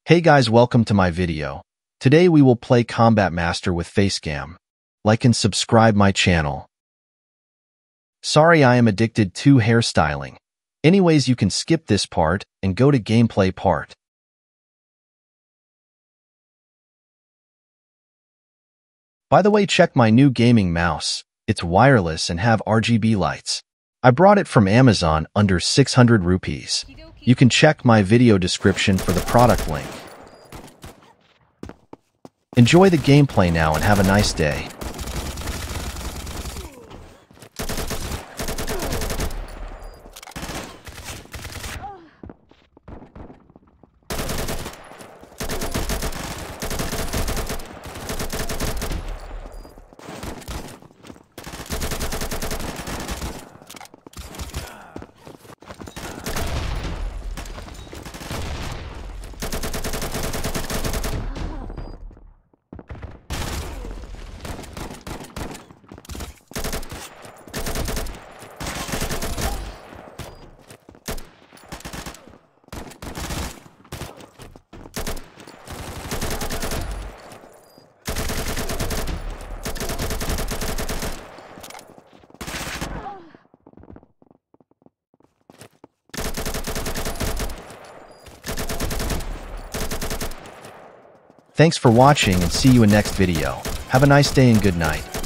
Hey guys, welcome to my video. Today we will play Combat Master with Facecam. Like and subscribe my channel. Sorry, I am addicted to hairstyling. Anyways, you can skip this part and go to gameplay part. By the way, check my new gaming mouse. It's wireless and have RGB lights. I brought it from Amazon under 600 rupees. You can check my video description for the product link. Enjoy the gameplay now and have a nice day. Thanks for watching and see you in next video. Have a nice day and good night.